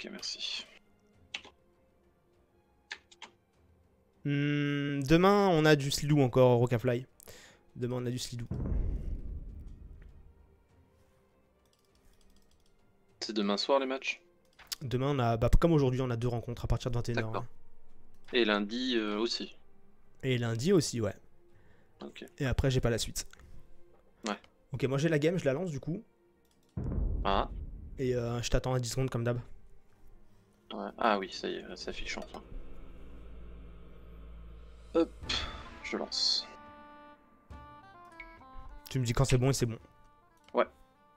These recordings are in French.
Ok, merci. Demain, on a du Slidou encore, Rocafly. Demain, on a du Slidou. C'est demain soir les matchs? Demain, on a, bah, comme aujourd'hui, on a 2 rencontres à partir de 21h. D'accord. Ouais. Et lundi aussi. Et lundi aussi, ouais. Ok. Et après, j'ai pas la suite. Ouais. Ok, moi j'ai la game, je la lance du coup. Ah. Et je t'attends à 10 secondes comme d'hab. Ouais. Ah oui, ça y est, ça affiche enfin. Hop, je lance. Tu me dis quand c'est bon et c'est bon. Ouais.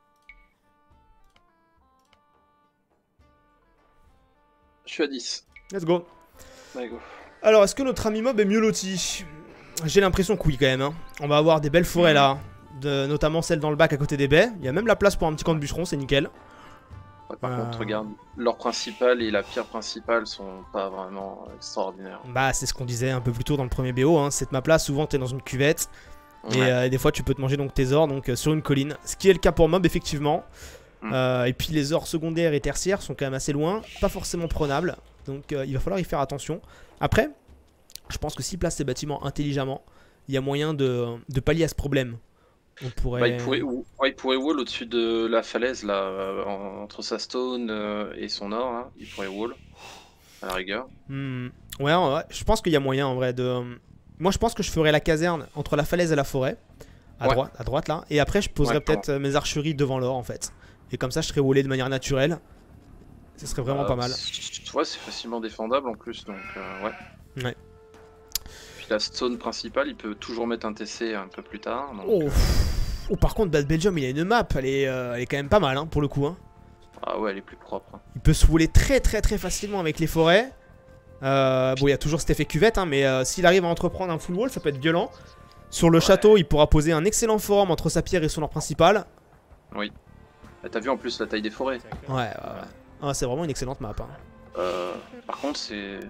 Je suis à 10. Let's go. Allez, go. Alors, est-ce que notre ami mob est mieux loti? J'ai l'impression que oui quand même. Hein. On va avoir des belles forêts là. Notamment celle dans le bac à côté des baies. Il y a même la place pour un petit camp de bûcheron, c'est nickel. Ouais, par contre, regarde, l'or principal et la pierre principale sont pas vraiment extraordinaires. Bah, c'est ce qu'on disait un peu plus tôt dans le premier BO. Hein. Cette map là, souvent t'es dans une cuvette. Ouais. Et des fois tu peux te manger donc tes ors donc, sur une colline. Ce qui est le cas pour mob effectivement. Et puis les ors secondaires et tertiaires sont quand même assez loin. Pas forcément prenables. Donc il va falloir y faire attention. Après, je pense que s'il place ses bâtiments intelligemment, il y a moyen de pallier à ce problème. On pourrait... Bah, il pourrait wall au-dessus de la falaise là, entre sa stone et son or là. Il pourrait wall à la rigueur. Ouais, je pense qu'il y a moyen en vrai de... Moi je pense que je ferais la caserne entre la falaise et la forêt. À droite là. Et après je poserais peut-être mes archeries devant l'or en fait. Et comme ça je serais wallé de manière naturelle. Ce serait vraiment pas mal. Ouais, c'est facilement défendable en plus, donc ouais. Ouais. Puis la stone principale, il peut toujours mettre un TC un peu plus tard. Donc, oh, par contre, Bad Belgium, il a une map, elle est quand même pas mal hein, pour le coup. Hein. Ah ouais, elle est plus propre. Hein. Il peut se wouler très facilement avec les forêts. Bon, il y a toujours cet effet cuvette, hein, mais s'il arrive à entreprendre un full wall, ça peut être violent. Sur le château, il pourra poser un excellent forum entre sa pierre et son or principal. Oui. T'as vu en plus la taille des forêts. Ouais. Ah, c'est vraiment une excellente map. Hein. Par contre,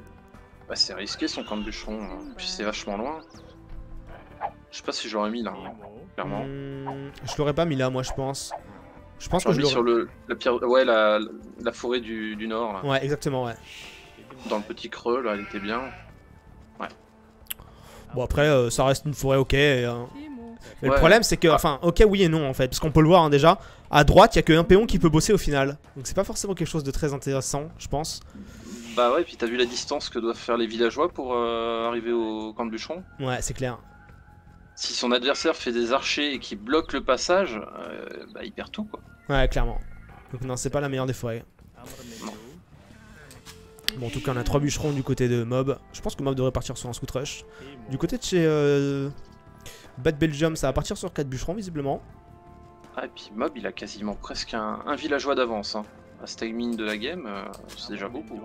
c'est risqué son camp de bûcheron. Hein. Puis c'est vachement loin. Je sais pas si je l'aurais mis là, hein, clairement. Je l'aurais pas mis là, moi, je pense. Je pense que je l'aurais mis sur la pierre, ouais, la forêt du nord. Là. Ouais, exactement, ouais. Dans le petit creux, là, elle était bien. Ouais. Bon, après, ça reste une forêt ok. Mais le problème, c'est que, enfin, ok, oui et non en fait. Parce qu'on peut le voir hein, déjà. À droite, il y a qu'un péon qui peut bosser au final. Donc, c'est pas forcément quelque chose de très intéressant, je pense. Bah ouais, puis t'as vu la distance que doivent faire les villageois pour arriver au camp de bûcheron? Ouais, c'est clair. Si son adversaire fait des archers et qu'il bloque le passage, bah il perd tout quoi. Ouais, clairement. Donc non, c'est pas la meilleure des forêts. Non. Bon, en tout cas, on a 3 bûcherons du côté de Mob. Je pense que Mob devrait partir sur un scout rush. Du côté de chez Bad Belgium, ça va partir sur 4 bûcherons visiblement. Ah, et puis Mob, il a quasiment presque un villageois d'avance. Hein. À ce timing de la game, c'est déjà beaucoup.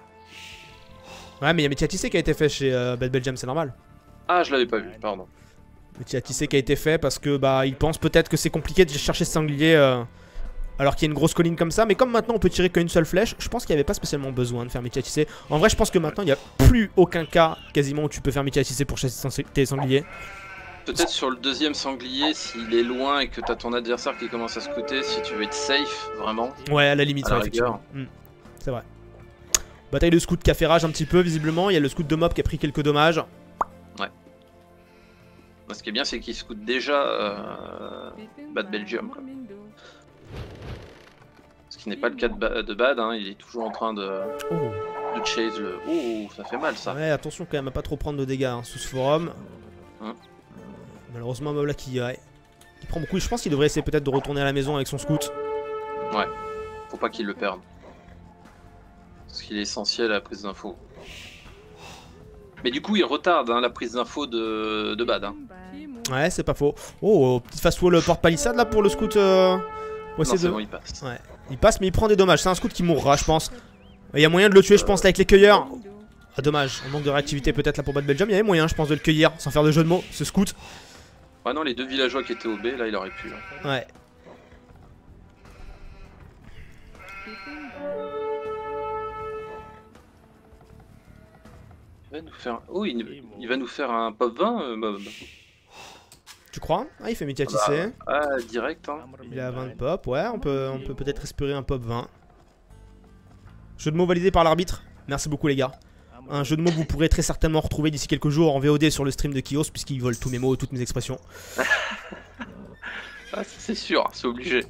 Ouais, mais il y a métier à tisser qui a été fait chez Bad Belgium, c'est normal. Ah, je l'avais pas vu, pardon. Métier à tisser qui a été fait parce que bah il pense peut-être que c'est compliqué de chercher ce sanglier alors qu'il y a une grosse colline comme ça. Mais comme maintenant on peut tirer qu'une seule flèche, je pense qu'il n'y avait pas spécialement besoin de faire métier à tisser. En vrai, je pense que maintenant il n'y a plus aucun cas quasiment où tu peux faire métier à tisser pour chasser tes sangliers. Peut-être sur le deuxième sanglier, s'il est loin et que t'as ton adversaire qui commence à scouter, si tu veux être safe, vraiment. Ouais, à la limite, à la effectivement. C'est vrai. Bataille de scout qui a fait rage un petit peu, visiblement. Il y a le scout de Mob qui a pris quelques dommages. Ouais. Ce qui est bien, c'est qu'il scoute déjà Bad Belgium. Quoi. Ce qui n'est pas le cas de Bad, hein. Il est toujours en train de chase le... Oh, ça fait mal ça. Ouais, attention quand même à pas trop prendre de dégâts hein, sous ce forum. Malheureusement, Mob là qui prend beaucoup. Je pense qu'il devrait essayer peut-être de retourner à la maison avec son scout. Ouais, faut pas qu'il le perde. Parce qu'il est essentiel à la prise d'info. Mais du coup, il retarde hein, la prise d'info de Bad. Hein. Ouais, c'est pas faux. Oh, petite fast wall porte palissade là pour le scout. Non, c'est bon, il passe. Ouais, il passe, mais il prend des dommages. C'est un scout qui mourra, je pense. Il y a moyen de le tuer, je pense, là, avec les cueilleurs. Ah, dommage. On manque de réactivité peut-être là pour Bad Belgium. Il y avait moyen, je pense, de le cueillir sans faire de jeu de mots, ce scout. Ouais, non, les deux villageois qui étaient au B, là, il aurait pu. Hein. Ouais. Il va nous faire... Oh, il va nous faire un pop 20, Mob. Tu crois? Ah, il fait métier à tisser. Ah, direct. Hein. Il a 20 pop, ouais, on peut peut-être espérer un pop 20. Jeu de mots validé par l'arbitre. Merci beaucoup les gars. Un jeu de mots que vous pourrez très certainement retrouver d'ici quelques jours en VOD sur le stream de Kios, puisqu'il vole tous mes mots, toutes mes expressions. Ah, c'est sûr, c'est obligé.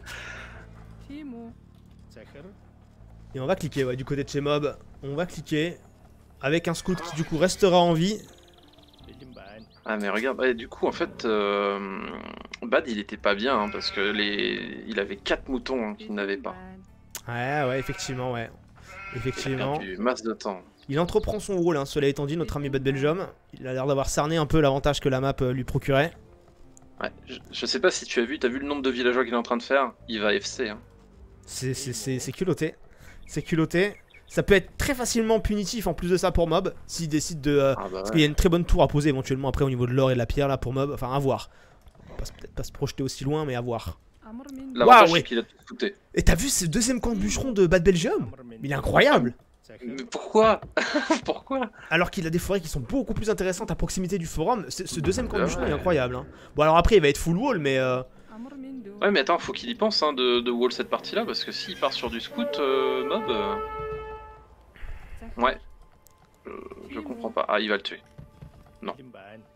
Et on va cliquer, ouais, du côté de chez Mob. On va cliquer avec un scout qui du coup restera en vie. Ah mais regarde, ouais, du coup en fait, Bad il était pas bien hein, parce que il avait 4 moutons hein, qu'il n'avait pas. Ouais, effectivement, ouais. Effectivement. Il a perdu masse de temps. Il entreprend son rôle, hein, cela étant dit, notre ami Bad Belgium. Il a l'air d'avoir cerné un peu l'avantage que la map lui procurait. Ouais, je sais pas si tu as vu, le nombre de villageois qu'il est en train de faire. Il va FC. Hein. C'est culotté. C'est culotté. Ça peut être très facilement punitif en plus de ça pour Mob, s'il décide de... Parce qu'il y a une très bonne tour à poser éventuellement après au niveau de l'or et de la pierre là pour Mob. Enfin, à voir. Peut-être pas se projeter aussi loin, mais à voir. L'avantage c'est qu'il a tout fouté. Et t'as vu ce deuxième camp de bûcheron de Bad Belgium? Il est incroyable. Mais pourquoi? Pourquoi? Alors qu'il a des forêts qui sont beaucoup plus intéressantes à proximité du forum, ce deuxième camp de bûcheron est incroyable. Hein. Bon alors après il va être full wall mais... Ouais mais attends, faut qu'il y pense hein, de wall cette partie là, parce que s'il part sur du scout, Mob... Ouais. Je comprends pas. Ah il va le tuer. Non. Je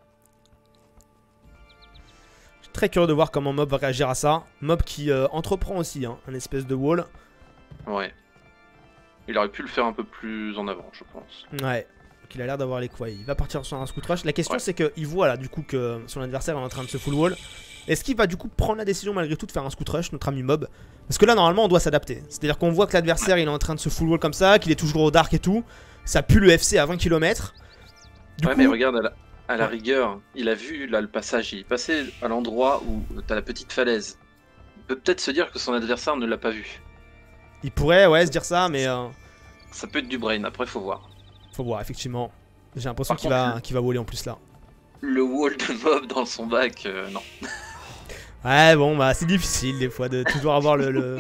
suis très curieux de voir comment Mob va réagir à ça. Mob qui entreprend aussi hein, un espèce de wall. Ouais. Il aurait pu le faire un peu plus en avant, je pense. Ouais. Donc il a l'air d'avoir les quoi. Il va partir sur un scout rush. La question c'est qu'il voit là du coup que son adversaire est en train de se full wall. Est-ce qu'il va du coup prendre la décision malgré tout de faire un scout rush, notre ami Mob? Parce que là normalement on doit s'adapter. C'est-à-dire qu'on voit que l'adversaire il est en train de se full wall comme ça, qu'il est toujours au dark et tout. Ça pue le FC à 20 km. Ouais mais regarde à la rigueur, il a vu là le passage, il est passé à l'endroit où t'as la petite falaise. Il peut peut-être se dire que son adversaire ne l'a pas vu. Il pourrait ouais se dire ça mais... Ça peut être du brain, après faut voir. Faut voir effectivement. J'ai l'impression qu'il va waller en plus là. Le wall de Mob dans son bac, non. Ouais bon bah c'est difficile des fois de toujours avoir le...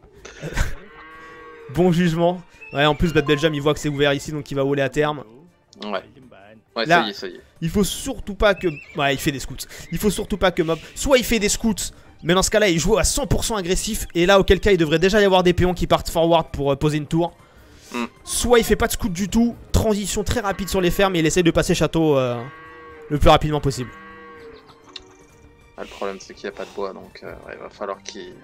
bon jugement. Ouais en plus Bad Belgium il voit que c'est ouvert ici donc il va waller à terme. Ouais. Ouais là, ça y est. Il faut surtout pas que... Ouais il fait des scouts. Il faut surtout pas que Mob... Soit il fait des scouts, mais dans ce cas là il joue à 100% agressif. Et là auquel cas il devrait déjà y avoir des péons qui partent forward pour poser une tour. Soit il fait pas de scout du tout, transition très rapide sur les fermes et il essaie de passer château le plus rapidement possible. Ah, le problème c'est qu'il n'y a pas de bois donc ouais, il va falloir qu'il...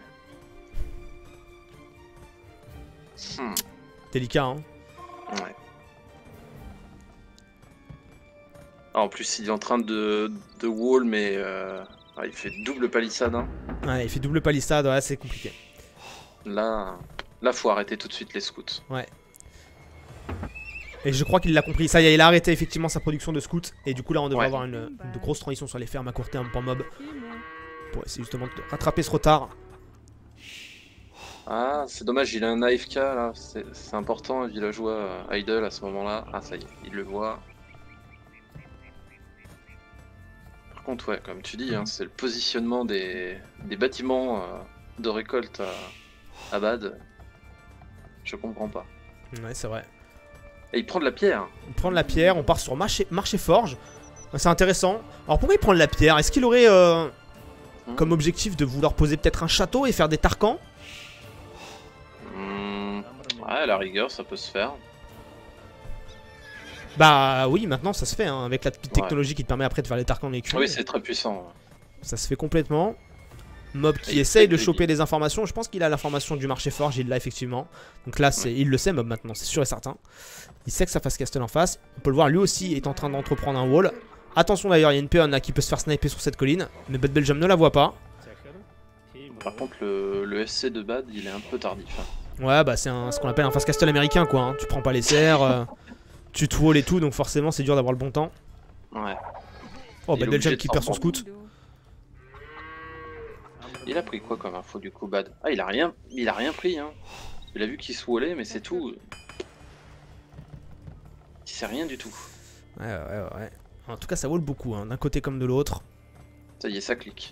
Délicat hein. Ouais. Ah, en plus il est en train de wall mais il fait double palissade hein. Ouais il fait double palissade, ouais c'est compliqué. Là faut arrêter tout de suite les scouts. Ouais. Et je crois qu'il l'a compris. Ça y est, il a arrêté effectivement sa production de scouts. Et du coup là on devrait avoir une grosse transition sur les fermes à court terme pour Mob. Pour essayer justement de rattraper ce retard. Ah c'est dommage, il a un AFK là. C'est important, un villageois idle à ce moment là. Ah ça y est, il le voit. Par contre ouais, comme tu dis, hein, c'est le positionnement des bâtiments de récolte à Bad. Je comprends pas. Ouais c'est vrai. Et il prend de la pierre. Il prend de la pierre, on part sur marché forge. C'est intéressant. Alors pourquoi il prend de la pierre? Est-ce qu'il aurait comme objectif de vouloir poser peut-être un château et faire des tarkans? Ouais, à la rigueur ça peut se faire. Bah oui, maintenant ça se fait hein, avec la petite technologie qui te permet après de faire les tarkans et oui c'est très puissant. Ça se fait complètement. Mob qui essaye de choper des informations. Je pense qu'il a l'information du marché forge, il l'a effectivement. Donc là, il le sait Mob maintenant, c'est sûr et certain. Il sait que ça fasse castle en face. On peut le voir, lui aussi est en train d'entreprendre un wall. Attention d'ailleurs, il y a une peonne là qui peut se faire sniper sur cette colline. Mais Bad Belgium ne la voit pas. Par contre, le SC de Bad, il est un peu tardif. Hein. Ouais, bah c'est ce qu'on appelle un fast castle américain quoi. Hein. Tu prends pas les serres, tu te wall et tout, donc forcément c'est dur d'avoir le bon temps. Ouais. Oh, Bad Belgium qui perd son scout. Il a pris quoi comme info du coup Bad? Ah il a rien pris hein. Il a vu qu'il se wallait mais c'est tout. Il sait rien du tout. Ouais. En tout cas ça wall beaucoup hein, d'un côté comme de l'autre. Ça y est ça clique.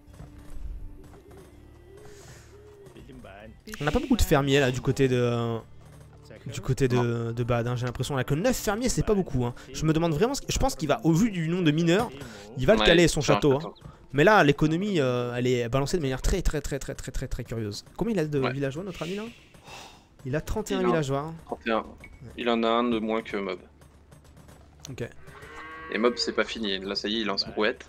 On n'a pas beaucoup de fermiers là du côté de Bad hein. J'ai l'impression là que 9 fermiers c'est pas beaucoup hein. Je me demande vraiment, je pense qu'il va au vu du nombre de mineurs, il va le caler son château hein. Mais là, l'économie, elle est balancée de manière très curieuse. Combien il a de villageois, notre ami là? Il a 31 Il a- villageois. 31. Il en a un de moins que Mob. Ok. Et Mob, c'est pas fini. Là, ça y est, il lance brouette.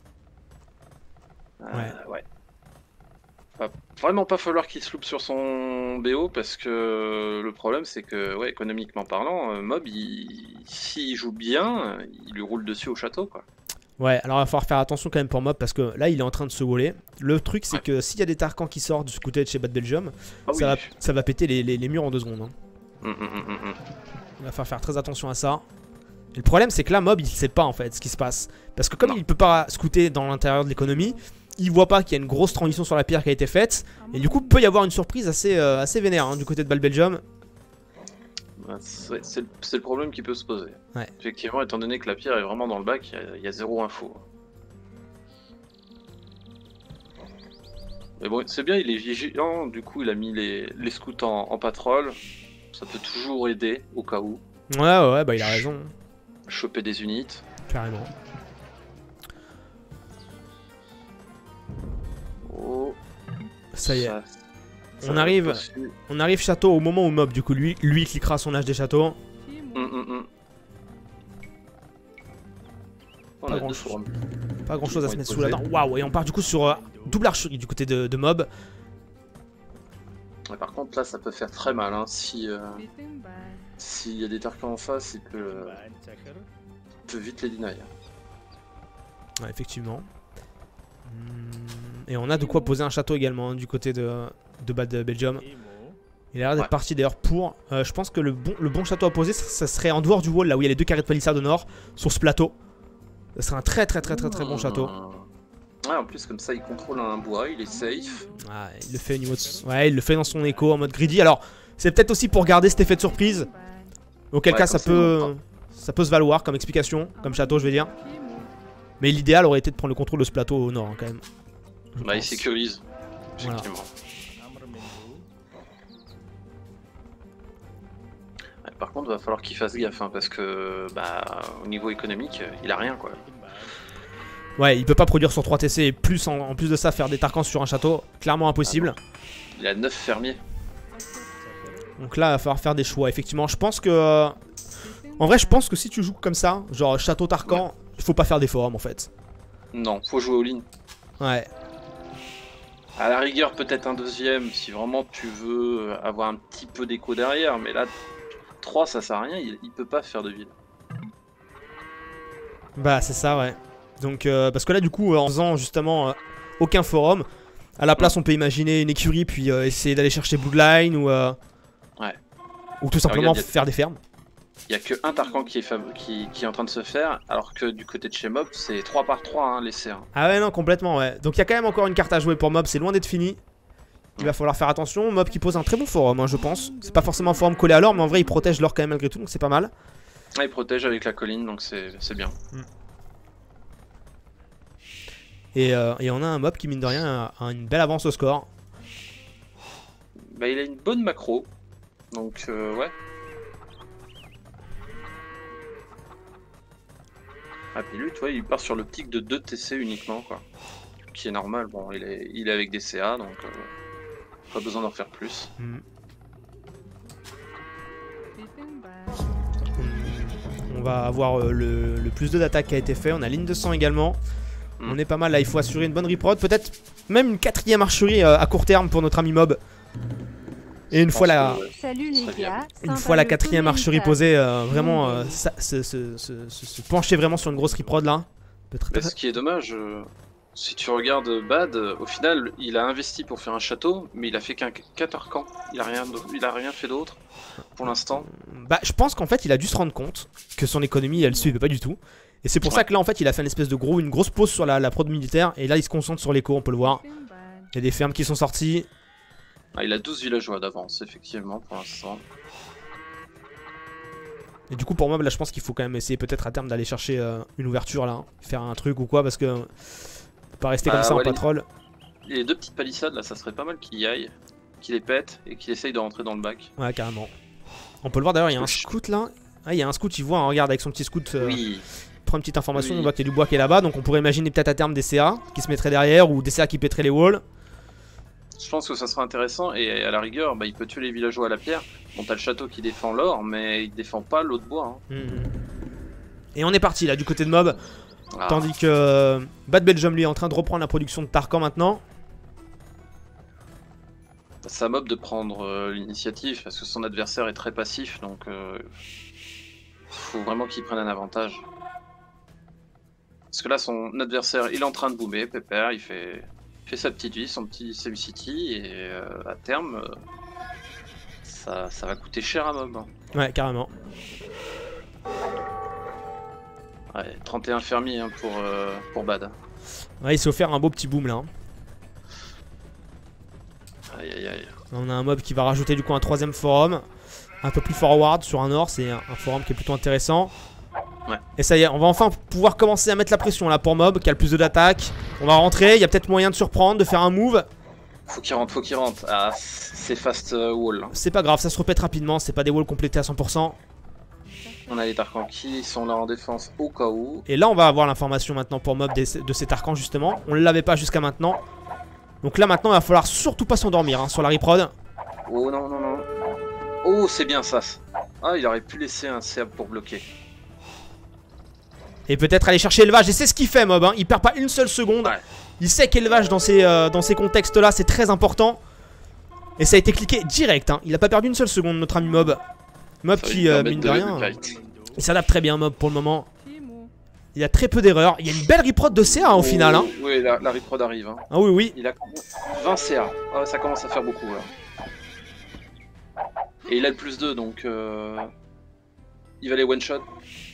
Ouais. Va vraiment pas falloir qu'il se loupe sur son BO parce que le problème, c'est que, ouais, économiquement parlant, Mob, s'il joue bien, il lui roule dessus au château, quoi. Ouais, alors il va falloir faire attention quand même pour Mob parce que là il est en train de se voler. Le truc c'est Ouais. que s'il y a des Tarkans qui sortent du côté de chez Bad Belgium, Ah oui. ça va péter les murs en 2 secondes. Hein. Hum. Il va falloir faire très attention à ça. Et le problème c'est que là Mob il sait pas en fait ce qui se passe. Parce que comme Non. il peut pas scouter dans l'intérieur de l'économie, il voit pas qu'il y a une grosse transition sur la pierre qui a été faite. Et du coup peut y avoir une surprise assez vénère hein, du côté de Bad Belgium. C'est le problème qui peut se poser. Ouais. Effectivement, étant donné que la pierre est vraiment dans le bac, il y a zéro info. Mais bon, c'est bien, il est vigilant, du coup il a mis les scouts en patrol. Ça peut toujours aider, au cas où. Ouais, bah il a raison. Choper des unités. Carrément. Oh, Ça y est. ça On va arrive. pas su- On arrive château au moment où Mob du coup lui cliquera son âge des châteaux. On Pas a grand deux chose. forums. Pas grand chose à Ils se vont mettre être sous la dent. posés. Waouh, et on part du coup sur double archerie du côté de Mob. Ouais, par contre, là, ça peut faire très mal. Hein. Si s'il y a des Tarkans en face, il peut vite les deny. Ouais, effectivement. Et on a de quoi poser un château également hein, du côté de Bad Belgium. Il a l'air d'être Ouais. parti d'ailleurs pour. Je pense que le bon château à poser, ça serait en dehors du wall, là où il y a les 2 carrés de palissade au nord, sur ce plateau. Ça serait un très bon château. Ouais, en plus, comme ça, il contrôle un bois, il est safe. Ah, il le fait au niveau de... Ouais, il le fait dans son écho en mode greedy. Alors, c'est peut-être aussi pour garder cet effet de surprise. Auquel Ouais, cas, comme ça c'est peut se valoir comme explication, comme château, je veux dire. Mais l'idéal aurait été de prendre le contrôle de ce plateau au nord, hein, quand même. Je Bah, il pense. sécurise. Voilà. Effectivement. Ouais, par contre, va falloir qu'il fasse gaffe, hein, parce que, bah, au niveau économique, il a rien, quoi. Ouais, il peut pas produire sur 3 TC et plus en plus de ça, faire des Tarkans sur un château. Clairement impossible. Il a 9 fermiers. Donc là, il va falloir faire des choix. Effectivement, je pense que... En vrai, je pense que si tu joues comme ça, genre château Tarkan, il faut pas faire des forums en fait. Non, faut jouer all-in. Ouais. À la rigueur, peut-être un deuxième, si vraiment tu veux avoir un petit peu d'écho derrière, mais là, 3 ça sert à rien, il peut pas faire de ville. Bah, c'est ça, ouais. Donc, parce que là, du coup, en faisant justement aucun forum, à la place, on peut imaginer une écurie, puis essayer d'aller chercher Bloodline ou tout simplement regarde, faire des fermes. Il y a que un Tarkan qui est en train de se faire, alors que du côté de chez Mob, c'est 3 par 3 hein, les C1. Ah ouais, non, complètement, ouais. Donc, il y a quand même encore une carte à jouer pour Mob, c'est loin d'être fini. Il va falloir faire attention. Mob qui pose un très bon forum, hein, je pense. C'est pas forcément un forum collé à l'or, mais en vrai, il protège l'or quand même malgré tout, donc c'est pas mal. Ah, il protège avec la colline, donc c'est bien. Et on a un Mob qui, mine de rien, a une belle avance au score. Bah, il a une bonne macro, donc ouais. Ah, puis lui, tu vois, il part sur l'optique de 2 TC uniquement, quoi. Qui est normal, bon, il est avec des CA, donc pas besoin d'en faire plus. On va avoir le plus 2 d'attaque qui a été fait. On a ligne de sang également. On est pas mal là, il faut assurer une bonne reprod. Peut-être même une 4ème archerie à court terme pour notre ami Mob. Et une fois la... Salut les gars. Une fois la 4ème archerie posée, vraiment se pencher vraiment sur une grosse reprod là. Mais ce qui est dommage, si tu regardes Bad, au final, il a investi pour faire un château, mais il a fait qu'un 4 arcans. Il a rien fait d'autre pour l'instant. Bah, je pense qu'en fait, il a dû se rendre compte que son économie, elle suivait pas du tout. Et c'est pour ça que là, en fait, il a fait une espèce de une grosse pause sur la prod militaire. Et là, il se concentre sur l'écho, on peut le voir. Il y a des fermes qui sont sorties. Ah, il a 12 villageois d'avance, effectivement, pour l'instant. Et du coup, pour moi, là, je pense qu'il faut quand même essayer peut-être à terme d'aller chercher une ouverture là. Faire un truc ou quoi, parce que... Faut pas rester comme ça en patrol. Les 2 petites palissades, là, ça serait pas mal qu'il y aille, qu'il les pète et qu'il essaye de rentrer dans le bac. Ouais, carrément. On peut le voir d'ailleurs, il y a un scout là. Ah, il y a un scout, il voit, hein, regarde avec son petit scout. Oui. Prend une petite information, Oui. on voit qu'il y a du bois qui est là-bas. Donc on pourrait imaginer peut-être à terme des CA qui se mettraient derrière ou des CA qui pèteraient les walls. Je pense que ça sera intéressant et à la rigueur, bah, il peut tuer les villageois à la pierre. Bon, t'as le château qui défend l'or, mais il défend pas l'eau de bois. Hein. Et on est parti là du côté de Mob. Ah. Tandis que Bad Belgium lui est en train de reprendre la production de Tarkan maintenant. C'est à Mob de prendre l'initiative parce que son adversaire est très passif, donc faut vraiment qu'il prenne un avantage. Parce que là, son adversaire, il est en train de boomer, pépère, il fait sa petite vie, son petit SimCity, et à terme, ça va coûter cher à Mob. Hein. Ouais, carrément. Ouais, 31 fermiers hein, pour Bad. Ouais, il s'est offert un beau petit boom là. Hein. Aïe aïe aïe. On a un Mob qui va rajouter du coup un 3ème forum. Un peu plus forward sur un or, c'est un forum qui est plutôt intéressant. Ouais. Et ça y est, on va enfin pouvoir commencer à mettre la pression là pour Mob qui a le plus d'attaque. On va rentrer, il y a peut-être moyen de surprendre, de faire un move. Faut qu'il rentre. Ah, c'est fast wall. Hein. C'est pas grave, ça se répète rapidement, c'est pas des walls complétés à 100%. On a les Tarkans qui sont là en défense au cas où. Et là on va avoir l'information maintenant pour Mob de ces Tarkans justement. On ne l'avait pas jusqu'à maintenant. Donc là maintenant il va falloir surtout pas s'endormir hein, sur la reprod. Oh non. Oh c'est bien ça. Ah il aurait pu laisser un CA pour bloquer. Et peut-être aller chercher élevage. Et c'est ce qu'il fait Mob hein. Il perd pas une seule seconde. Ouais. Il sait qu'élevage dans ces contextes là c'est très important. Et ça a été cliqué direct hein. Il a pas perdu une seule seconde notre ami Mob. Mob Ça qui mine de rien il s'adapte très bien Mob pour le moment. Il a très peu d'erreurs. Il y a une belle reprod de CA hein, au final hein. Oui la reprod arrive hein. Ah oui. Il a 20 CA. Ah, ça commence à faire beaucoup là. Et il a le plus 2 donc il va les one shot.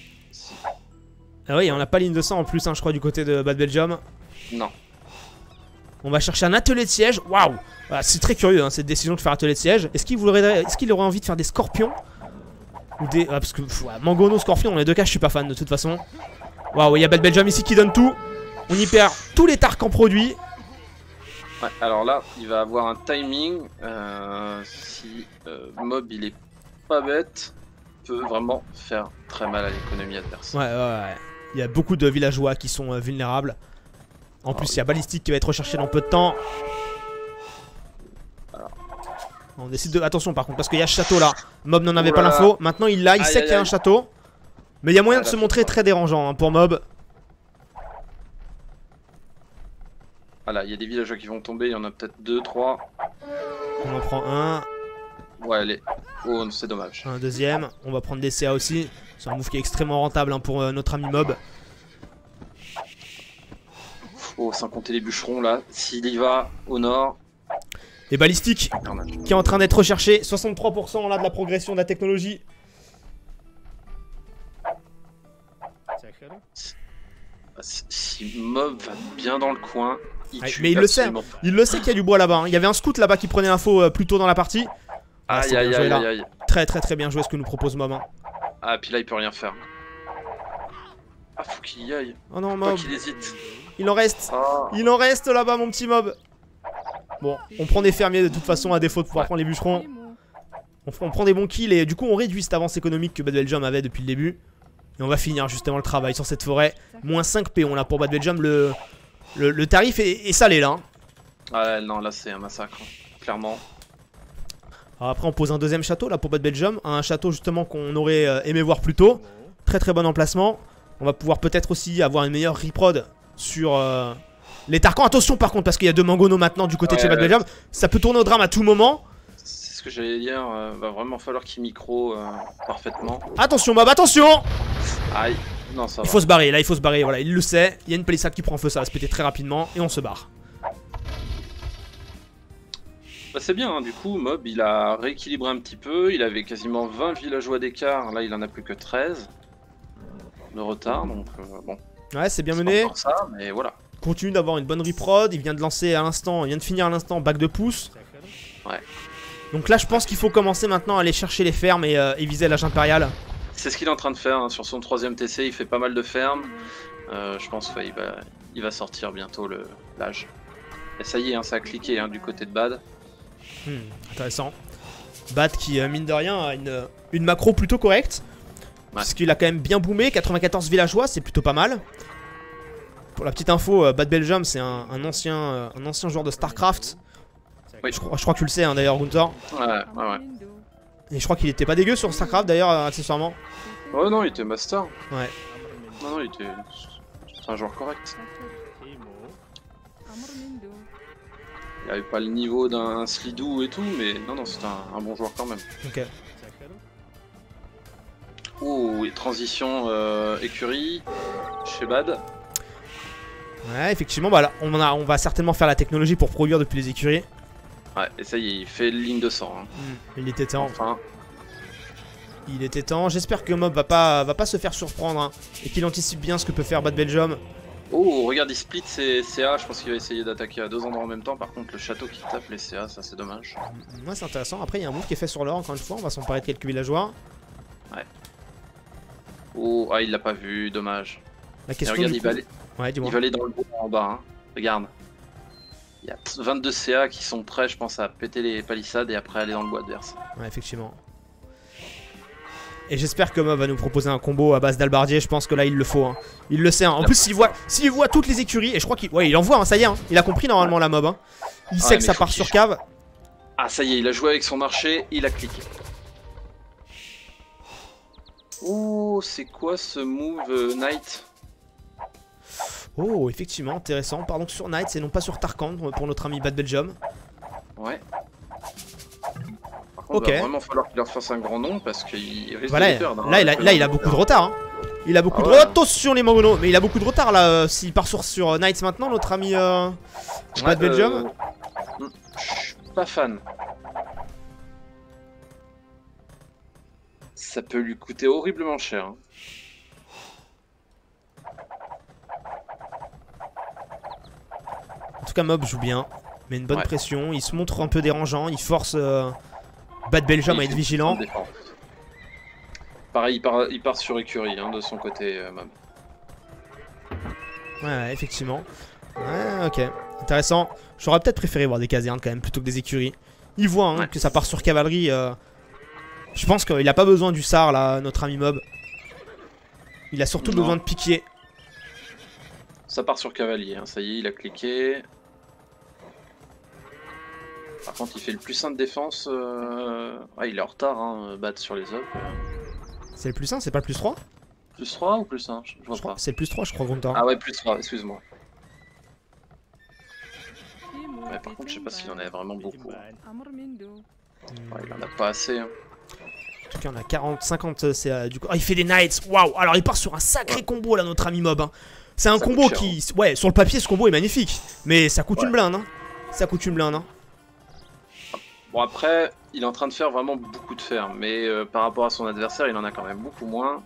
Ah oui on a pas ligne de sang en plus hein, je crois du côté de Bad Belgium. Non. On va chercher un atelier de siège. Waouh voilà, c'est très curieux hein, cette décision de faire atelier de siège. Est-ce qu'il aurait envie de faire des scorpions? Ou des... Ah, parce que Mangono, scorpion dans les deux cas je suis pas fan de toute façon. Waouh il y a Bad Belgium ici qui donne tout. On y perd tous les Tarkans produits. Ouais, alors là il va avoir un timing. Si Mob il est pas bête, peut vraiment faire très mal à l'économie adverse. Ouais. Il y a beaucoup de villageois qui sont vulnérables. En plus il y a Ballistique qui va être recherché dans peu de temps. On décide de... Attention par contre parce qu'il y a ce château là. Mob n'en avait pas l'info. Maintenant il l'a, il sait qu'il y a un château. Mais il y a moyen de se montrer très dérangeant hein, pour Mob. Voilà, il y a des villageois qui vont tomber, il y en a peut-être 2, 3. On en prend un. Ouais, allez. Oh, c'est dommage. Un deuxième. On va prendre des CA aussi. C'est un move qui est extrêmement rentable hein, pour notre ami Mob. Oh, sans compter les bûcherons là. S'il y va au nord. Et Ballistique qui est en train d'être recherché. 63% là de la progression de la technologie. Si Mob va bien dans le coin, mais il le sait. Il le sait qu'il y a du bois là-bas. Hein. Il y avait un scout là-bas qui prenait l'info plus tôt dans la partie. Aïe aïe aïe aïe. Très bien joué ce que nous propose Mob. Hein. Ah, puis là il peut rien faire. Ah, faut qu'il y aille. Oh non, Mob. Qu'il hésite. Il en reste. Oh. Il en reste là-bas, mon petit Mob. Bon, on prend des fermiers de toute façon à défaut de pouvoir prendre les bûcherons. On prend des bons kills et du coup on réduit cette avance économique que Bad Belgium avait depuis le début. Et on va finir justement le travail sur cette forêt. Moins 5 péons là pour Bad Belgium. Le tarif est salé là. Hein. Ah non, là c'est un massacre, clairement. Alors après on pose un deuxième château là pour Bad Belgium. Un château justement qu'on aurait aimé voir plus tôt. Très bon emplacement. On va pouvoir peut-être aussi avoir une meilleure reprod sur les Tarkans. Attention par contre parce qu'il y a 2 Mangono maintenant du côté de chez Bad Belgium. Ça peut tourner au drame à tout moment. C'est ce que j'allais dire, va vraiment falloir qu'il micro parfaitement. Attention Mob, attention. Aïe, non ça va. Il faut se barrer, là il faut se barrer, voilà, il le sait. Il y a une palissade qui prend feu, ça va se péter très rapidement et on se barre. Bah c'est bien, hein, du coup Mob il a rééquilibré un petit peu, il avait quasiment 20 villageois d'écart, là il en a plus que 13 de retard, donc bon. Ouais c'est bien mené. Pas ça, mais voilà. Continue d'avoir une bonne reprod, il vient de lancer à l'instant, il vient de finir à l'instant bac de pouce. Ouais. Donc là je pense qu'il faut commencer maintenant à aller chercher les fermes et viser l'âge impérial. C'est ce qu'il est en train de faire, hein. Sur son 3ème TC il fait pas mal de fermes. Je pense qu'il il va sortir bientôt l'âge. Et ça y est, hein, ça a cliqué hein, du côté de Bad. Intéressant. Bad qui mine de rien a une macro plutôt correcte. Parce qu'il a quand même bien boomé, 94 villageois c'est plutôt pas mal. Pour la petite info, Bad Belgium c'est un ancien joueur de Starcraft. Oui. Je crois que tu le sais hein, d'ailleurs, Gunther. Ouais. Et je crois qu'il était pas dégueu sur StarCraft d'ailleurs, accessoirement. Oh non, il était master. Ouais. Non, il était. C'est un joueur correct. Il avait pas le niveau d'un Slidou et tout, mais non, c'est un bon joueur quand même. Ok. Oh, et transition écurie chez Bad. Ouais, effectivement, bah là, on va certainement faire la technologie pour produire depuis les écuries. Ouais, et ça y est, il fait ligne de sang. Hein. Il était temps. Enfin. Il était temps. J'espère que Mob va pas se faire surprendre hein, et qu'il anticipe bien ce que peut faire Bad Belgium. Oh, regarde, il split ses CA. Je pense qu'il va essayer d'attaquer à 2 endroits en même temps. Par contre, le château qui tape les CA, ça c'est dommage. Ouais, c'est intéressant. Après, il y a un move qui est fait sur l'or, encore une fois. On va s'emparer de quelques villageois. Ouais. Oh, ah, il l'a pas vu, dommage. La question. Regarde, il va aller. Ouais, dis-moi. Il va aller dans le bois en bas, hein. Regarde. Il y a 22 CA qui sont prêts, je pense, à péter les palissades et après aller dans le bois adverse. Ouais, effectivement. Et j'espère que Mob va nous proposer un combo à base d'albardier. Je pense que là, il le faut. Hein. Il le sait. Hein. En plus, s'il voit toutes les écuries, et je crois qu'il envoie, hein, ça y est. Hein. Il a compris normalement la Mob. Hein. Il sait que ça part sur cave. Ah, ça y est, il a joué avec son marché, il a cliqué. Oh, c'est quoi ce move Knight? Oh, effectivement, intéressant. Pardon, sur Knight et non pas sur Tarkand pour notre ami Bad Belgium. Ouais. Par contre, il va vraiment falloir qu'il leur fasse un grand nom parce qu'il risque de perdre. Là, il a beaucoup de retard. Hein. Il a beaucoup de retard. Attention les Mogono, mais il a beaucoup de retard là. S'il part sur Knight maintenant, notre ami Bad Belgium. Je suis pas fan. Ça peut lui coûter horriblement cher. Hein. En tout cas, Mob joue bien, met une bonne pression. Il se montre un peu dérangeant. Il force Bad Belgium à être vigilant. Pareil, il part sur écurie hein, de son côté, Mob. Ouais, effectivement. Ouais, ok. Intéressant. J'aurais peut-être préféré voir des casernes quand même plutôt que des écuries. Il voit hein, que ça part sur cavalerie. Je pense qu'il a pas besoin du SAR là, notre ami Mob. Il a surtout besoin de piquer. Ça part sur cavalier, hein. Ça y est, il a cliqué. Par contre, il fait le plus 1 de défense. Ah, il est en retard, hein, battre sur les op. C'est le plus 1, c'est pas le plus 3? Plus 3 ou plus 1? Je vois pas. C'est le plus 3, je crois, Gunther. Ah ouais, plus 3, excuse-moi. Ouais, par contre, je sais pas s'il en avait vraiment beaucoup. Ouais, il en a pas assez. Hein. En tout cas, on a 40, 50 CA du coup. Oh, il fait des Knights, waouh! Alors, il part sur un sacré combo là, notre ami Mob. Hein. C'est un combo qui. Cher, hein. Ouais, sur le papier, ce combo est magnifique. Mais ça coûte une blinde, hein. Ça coûte une blinde, hein. Bon, après, il est en train de faire vraiment beaucoup de fer. Mais par rapport à son adversaire, il en a quand même beaucoup moins.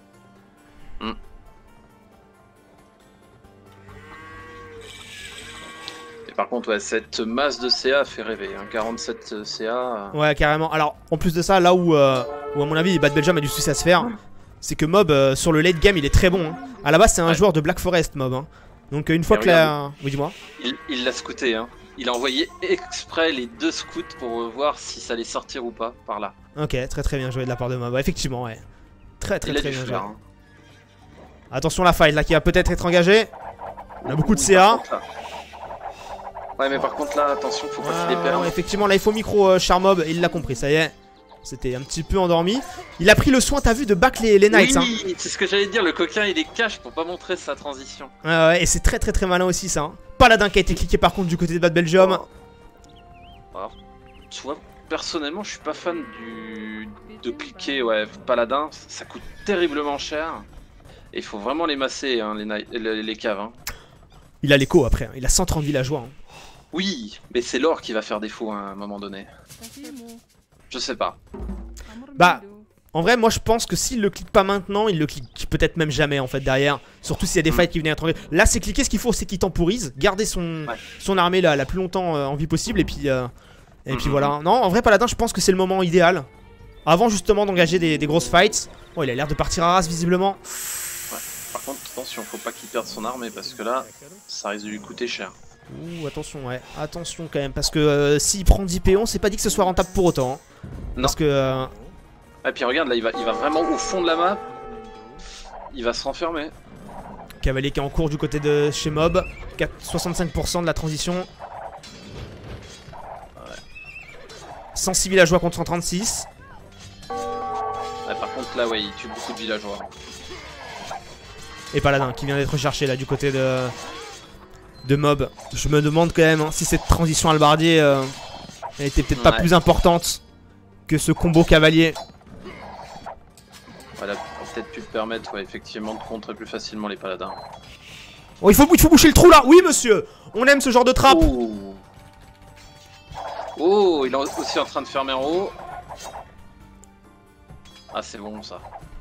Et par contre, ouais, cette masse de CA fait rêver. Hein. 47 CA. Ouais, carrément. Alors, en plus de ça, là où à mon avis, Bad Belgium a du souci à se faire. C'est que Mob, sur le late game, il est très bon. Hein. À la base, c'est un joueur de Black Forest, Mob. Hein. Donc, une fois que la. Oui, dis-moi. Il l'a scouté. Hein. Il a envoyé exprès les 2 scouts pour voir si ça allait sortir ou pas par là. Ok, très bien joué de la part de Mob. Ouais, effectivement, ouais. Très bien joué. Hein. Attention, la fight là qui va peut-être être engagée. On a beaucoup de CA. Ouais, mais par contre, là, attention, faut pas qu'il les perde. Effectivement, là, il faut micro Charmob. Il l'a compris, ça y est. C'était un petit peu endormi. Il a pris le soin, t'as vu, de back les Knights. Oui, hein. C'est ce que j'allais dire. Le coquin, il est cash pour pas montrer sa transition. Ouais, et c'est très malin aussi, ça. Hein. Paladin qui a été cliqué par contre du côté de Bad Belgium. Alors, tu vois, personnellement, je suis pas fan de cliquer. Ouais, Paladin, ça coûte terriblement cher. Et il faut vraiment les masser, hein, les caves. Hein. Il a l'écho après. Hein. Il a 130 villageois. Hein. Oui, mais c'est l'or qui va faire défaut hein, à un moment donné. Je sais pas. Bah, en vrai, moi je pense que s'il le clique pas maintenant, il le clique peut-être même jamais en fait derrière. Surtout s'il y a des fights qui viennent être engagés. Là, c'est cliquer, ce qu'il faut, c'est qu'il temporise, garder son armée là, la plus longtemps en vie possible. Et puis voilà. Non, en vrai, Paladin, je pense que c'est le moment idéal. Avant justement d'engager des grosses fights. Oh, il a l'air de partir à race visiblement. Ouais. Par contre, attention, faut pas qu'il perde son armée parce que là, ça risque de lui coûter cher. Ouh, attention, ouais, attention quand même, parce que s'il prend 10 péons, c'est pas dit que ce soit rentable pour autant. Hein. Non. Parce que. Et puis regarde, là, il va vraiment au fond de la map. Il va se renfermer. Cavalier qui est en cours du côté de chez Mob. 65% de la transition. Ouais. 106 villageois contre 136. Ouais, par contre, là, ouais, il tue beaucoup de villageois. Et Paladin qui vient d'être cherché là du côté de Mob. Je me demande quand même hein, si cette transition Albardier elle était peut-être pas plus importante que ce combo cavalier. Voilà, peut-être pu te permettre, ouais, effectivement, de contrer plus facilement les paladins. Oh, il faut boucher le trou là. Oui, monsieur. On aime ce genre de trappe. Oh, oh, il est aussi en train de fermer en haut. Ah, c'est bon ça.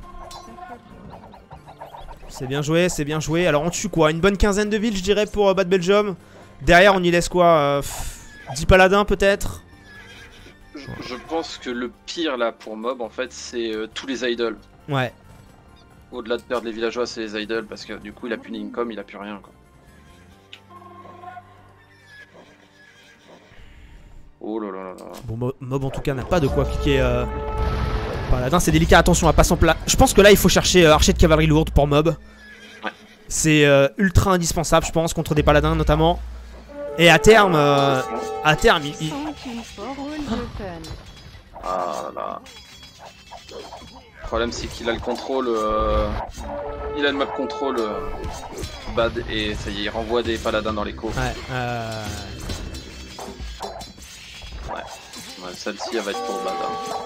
C'est bien joué, c'est bien joué. Alors on tue quoi? Une bonne quinzaine de villes je dirais pour Bad Belgium. Derrière on y laisse quoi 10 paladins peut-être. Je pense que le pire là pour Mob en fait c'est tous les idoles. Ouais. Au-delà de perdre les villageois c'est les idoles parce que du coup il a plus d'income, il a plus rien quoi. Oh là là là là. Bon Mob en tout cas n'a pas de quoi piquer paladin, c'est délicat, attention à pas s'en plat. Je pense que là il faut chercher archer de cavalerie lourde pour Mob. Ouais. C'est ultra indispensable je pense contre des paladins notamment. Et à terme il... Ah là là. Le problème c'est qu'il a le contrôle, il a le map contrôle bad et ça y est, il renvoie des paladins dans l'écho. Ouais, ouais celle-ci elle va être pour bad. Hein.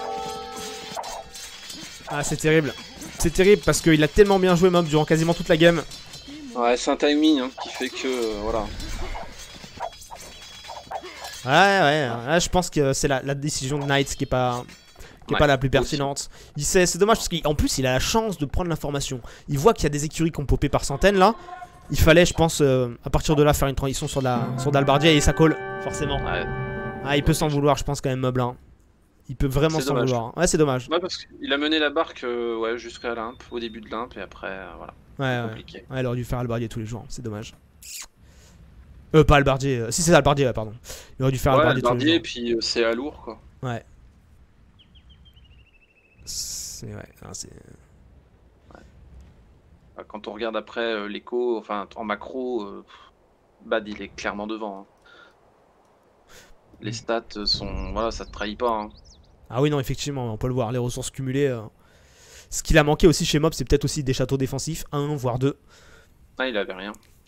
Ah c'est terrible. C'est terrible parce qu'il a tellement bien joué Mob durant quasiment toute la game. Ouais c'est un timing hein, qui fait que voilà. Ouais, je pense que c'est la décision de Knights qui est pas la plus pertinente. C'est dommage parce qu'en plus il a la chance de prendre l'information. Il voit qu'il y a des écuries qui ont popé par centaines là. Il fallait je pense à partir de là faire une transition sur d'Albardier et ça colle forcément. Ouais. Ah il peut s'en vouloir je pense quand même Mob là. Il peut vraiment s'en vouloir. Ouais c'est dommage. Ouais parce qu'il a mené la barque ouais, jusqu'à l'Imp, au début de l'Imp et après voilà. Ouais, compliqué. Ouais il aurait dû faire Albardier tous les jours, c'est dommage. Pas Albardier, si c'est Albardier, ouais, pardon. Il aurait dû faire Albardier tous les jours. Et puis c'est à lourd quoi. Ouais. C'est... Ouais, c'est... Ouais. Quand on regarde après l'écho, enfin en macro, Bad il est clairement devant. Hein. Les stats sont... Voilà, ça te trahit pas. Hein. Ah oui non effectivement, on peut le voir, les ressources cumulées. Ce qu'il a manqué aussi chez Mob, c'est peut-être aussi des châteaux défensifs, 1 voire 2. Ah il avait rien.